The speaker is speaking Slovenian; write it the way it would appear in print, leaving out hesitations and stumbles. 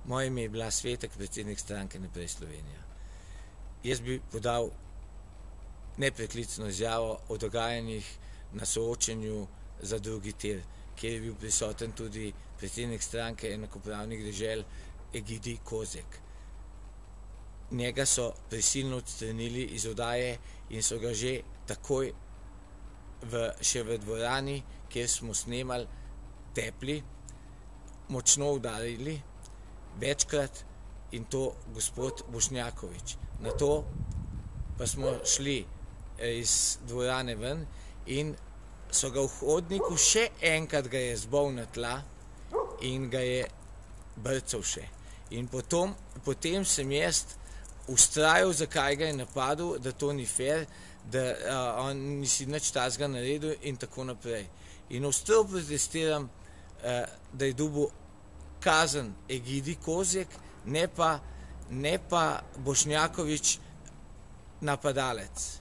Moje ime je bila Svetek, predsednik stranke Naprej Slovenija. Jaz bi podal nepreklicno izjavo o dogajanjih na soočenju za drugi tir, kjer je bil prisoten tudi predsednik stranke enakopravnih dežel Egidij Kozjek. Njega so prisilno odstranili iz oddaje in so ga že takoj še v dvorani, kjer smo snemali, tepli, močno udarili, večkrat, in to gospod Bošnjakovič. Nato pa smo šli iz dvorane ven in so ga v hodniku še enkrat ga je zbol na tla in ga je brcal še. In potem sem jaz vztrajal, zakaj ga je napadel, da to ni fair, da on nisi nič takega naredil in tako naprej. In ostro protestiram, da je dobil kazen Egidij Kozjek, ne pa Bošnjakovič napadalec.